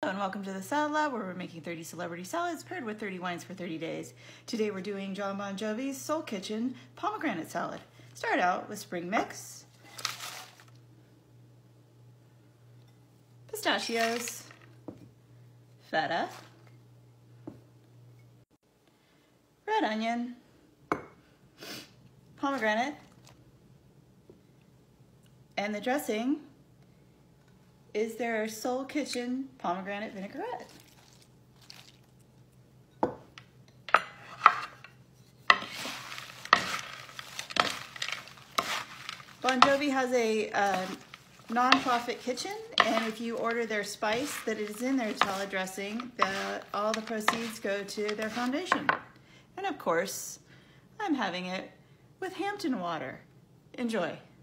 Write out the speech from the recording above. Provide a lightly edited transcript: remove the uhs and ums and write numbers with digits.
Hello and welcome to the Salad Lab, where we're making 30 celebrity salads paired with 30 wines for 30 days. Today we're doing Jovi's Soul Kitchen Pomegranate Salad. Start out with spring mix, pistachios, feta, red onion, pomegranate, and the dressing is their Soul Kitchen pomegranate vinaigrette. Jovi has a non-profit kitchen, and if you order their spice that is in their salad dressing, all the proceeds go to their foundation. And of course, I'm having it with Hampton water. Enjoy.